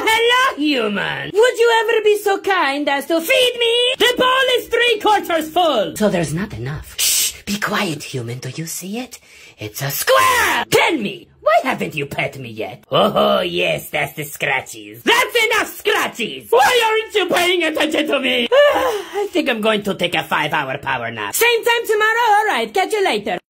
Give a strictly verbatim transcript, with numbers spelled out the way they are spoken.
hello, human! Would you ever be so kind as to feed me? The bowl is three quarters full! So there's not enough. Shh! Be quiet, human. Do you see it? It's a square! Tell me, why haven't you pet me yet? Oh, yes, that's the scratchies. That's enough scratchies! Why aren't you paying attention to me? I think I'm going to take a five-hour power nap. Same time tomorrow? Alright, catch you later.